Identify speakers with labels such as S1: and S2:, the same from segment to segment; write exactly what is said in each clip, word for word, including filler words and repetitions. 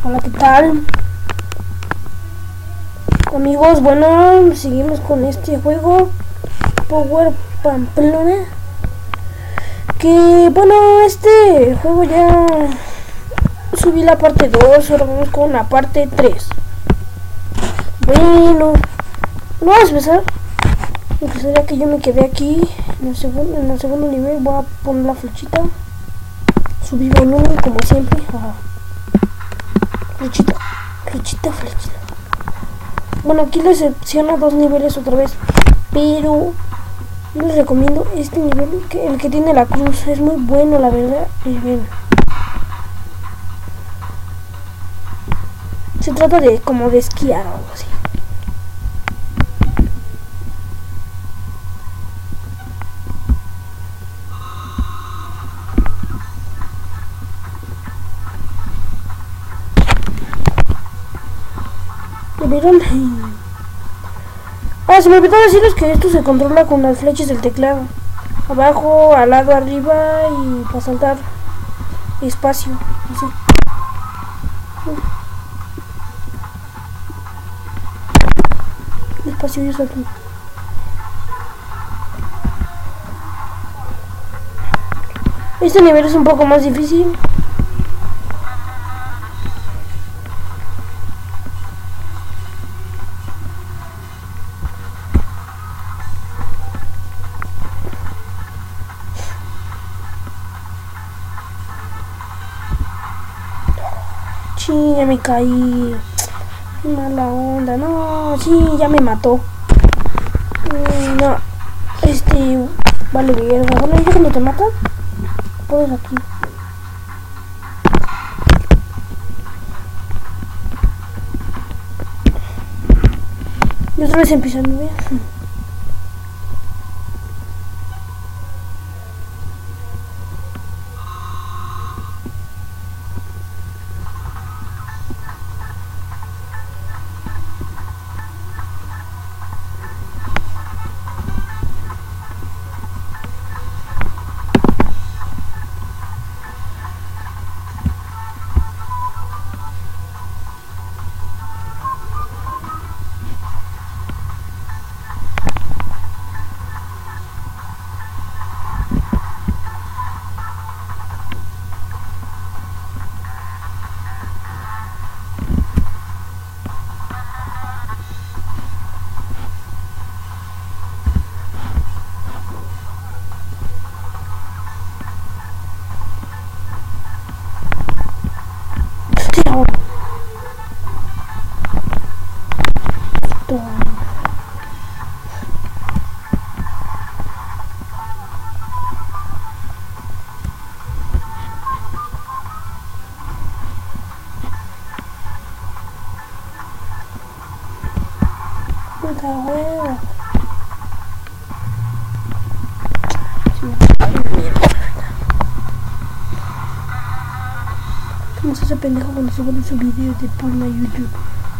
S1: Hola, ¿qué tal? Amigos, bueno, seguimos con este juego Power Pamplona. Que bueno, este juego ya subí la parte dos, ahora vamos con la parte tres. Bueno, no vamos a empezar. Porque sería que yo me quedé aquí en el segundo, en el segundo nivel. Voy a poner la flechita. Subí volumen como siempre. Ajá. Flechita, flechita, flechita. Bueno, aquí les selecciono dos niveles otra vez, pero yo les recomiendo este nivel, que el que tiene la cruz. Es muy bueno, la verdad. Es bien. Se trata de como de esquiar o algo así. ¿Lo vieron? Ah, se me olvidó decirles que esto se controla con las flechas del teclado. Abajo, al lado, arriba y para saltar espacio. Así. Espacio y salto. Este nivel es un poco más difícil. Sí, ya me caí. Mala onda, no, sí, ya me mató. No, este, vale, verga. Bueno, ya cuando te matan, puedes aquí. Y otra vez empieza a nivel. Puta huevo. ¿Cómo se hace pendejo cuando suben sus videos de porno a YouTube?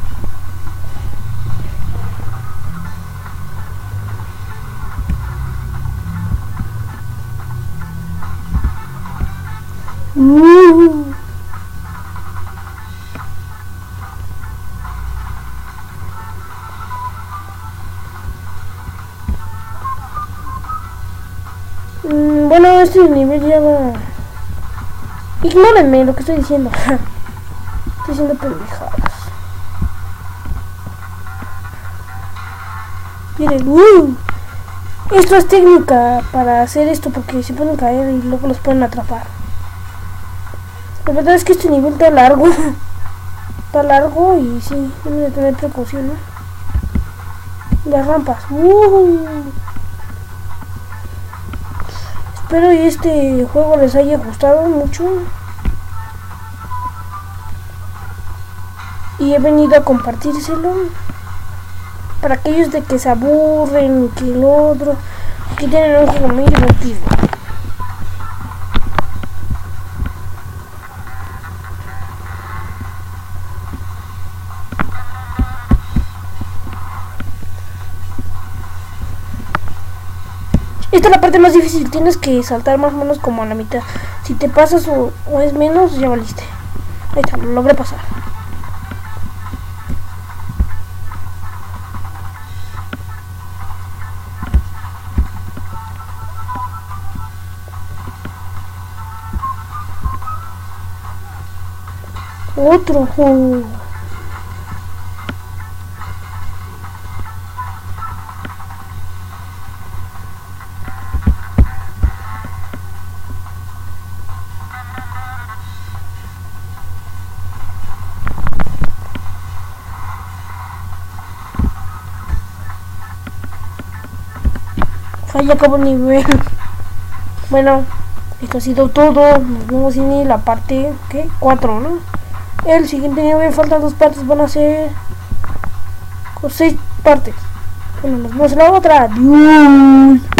S1: Uh. Mm, bueno, este nivel ya va. Ignórenme lo que estoy diciendo. Estoy diciendo pendejadas. Miren, uh, esto es técnica para hacer esto, porque se pueden caer y luego los pueden atrapar. La verdad es que este nivel está largo. Está largo y sí, deben de tener precaución, ¿no? Las rampas. Uh. Espero y este juego les haya gustado mucho. Y he venido a compartírselo para aquellos de que se aburren, que el otro, que tienen un juego muy divertido. Esta es la parte más difícil, tienes que saltar más o menos como a la mitad. Si te pasas o, o es menos, ya valiste. Ahí está, lo logré pasar. Otro juego. Ya acabó el nivel. Bueno, esto ha sido todo. Nos vemos en la parte ¿qué? cuatro, ¿no? El siguiente nivel faltan dos partes, van a ser con seis partes. Bueno, nos vemos en la otra. Adiós.